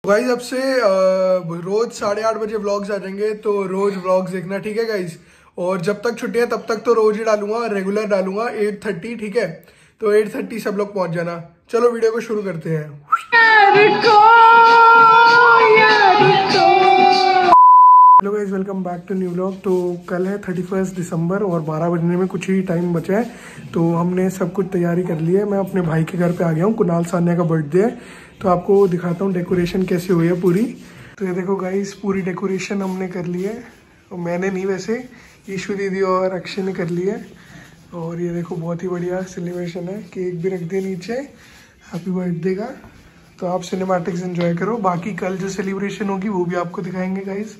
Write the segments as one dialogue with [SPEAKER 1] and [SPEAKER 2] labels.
[SPEAKER 1] Guys अब से रोज 8:30 बजे व्लॉग्स आ जाएंगे, तो रोज व्लॉग्स देखना, ठीक है गाइज। और जब तक छुट्टी है तब तक तो रोज ही डालूंगा, रेगुलर डालूंगा 8:30, ठीक है। तो 8:30 सब लोग पहुंच जाना। चलो वीडियो को शुरू करते हैं। Hello guys, welcome back to new vlog. तो कल है 31 दिसंबर और 12 बजने में कुछ ही टाइम बचा है, तो हमने सब कुछ तैयारी कर ली है। मैं अपने भाई के घर पे आ गया हूँ, कुणाल सान्या का बर्थडे है, तो आपको दिखाता हूँ डेकोरेशन कैसी हुई है पूरी। तो ये देखो गाइज, पूरी डेकोरेशन हमने कर ली है। और मैंने नहीं, वैसे ईशु दीदी और अक्षय ने कर ली है। और ये देखो बहुत ही बढ़िया सेलिब्रेशन है, केक भी रख दिया नीचे हैप्पी बर्थडे का। तो आप सिनेमैटिक्स एंजॉय करो। बाकी कल जो सेलिब्रेशन होगी वो भी आपको दिखाएंगे गाइज।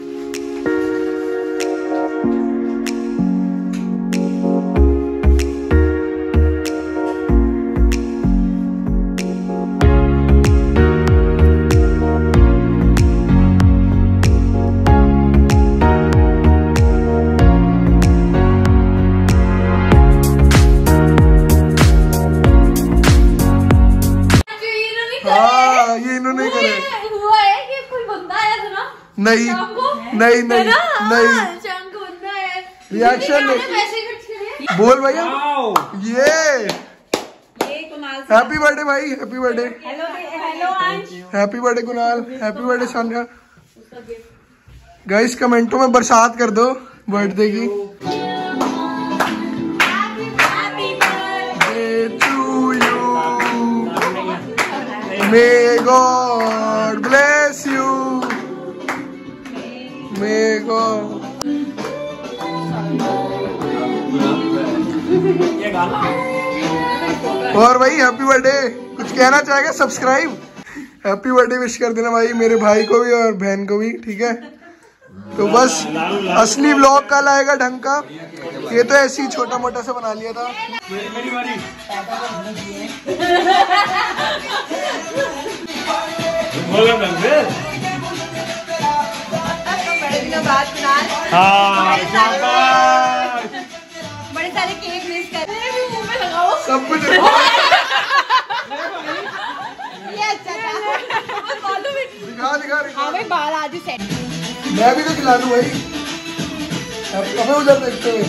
[SPEAKER 1] ये इन्होंने करे
[SPEAKER 2] हुआ है कि कोई बंदा आया था ना?
[SPEAKER 1] नहीं नहीं नहीं नहीं, रिएक्शन बोल भैया। ये हैप्पी बर्थडे भाई, happy birthday. Happy birthday Kunal, happy birthday Sanya. Guys कमेंटों में बरसात कर दो बर्थडे की। May God bless you. May God. और भाई हैप्पी बर्थडे, कुछ कहना चाहेगा? सब्सक्राइब, हैप्पी बर्थडे विश कर देना भाई, मेरे भाई को भी और बहन को भी, ठीक है। तो बस असली व्लॉग कल आएगा ढंग का, ये तो ऐसे ही छोटा मोटा सा बना लिया था। मेरी बारी।
[SPEAKER 2] बड़े सारे केक मिस कर
[SPEAKER 1] सब कुछ
[SPEAKER 2] ये अच्छा था।
[SPEAKER 1] दिखा
[SPEAKER 2] भाई बाल आदि सेट।
[SPEAKER 1] मैं भी तो खिला दूं भाई। अब उधर देखते हुए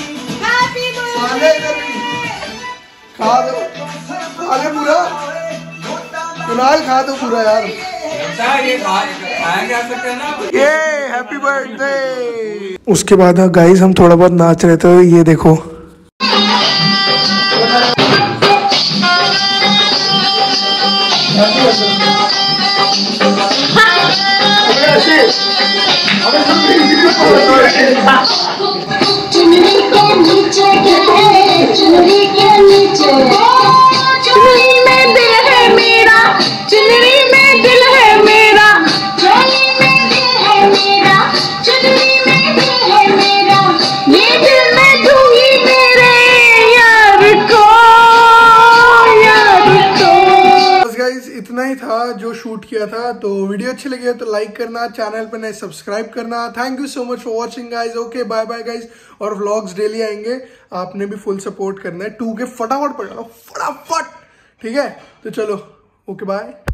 [SPEAKER 1] खा दो, खा ले पूरा कुणाल, खा दो पूरा यार। ये हैप्पी बर्थडे। उसके बाद गाइस हम थोड़ा बहुत नाच रहे थे, ये देखो। इतना ही था जो शूट किया था। तो वीडियो अच्छी लगी हो तो लाइक करना, चैनल पर नए सब्सक्राइब करना। Thank you so much for watching guys. Okay bye bye guys. और व्लॉग्स डेली आएंगे, आपने भी फुल सपोर्ट करना है। 2K फटाफट पड़ जाओ, फटाफट, ठीक है। तो चलो ओके बाय।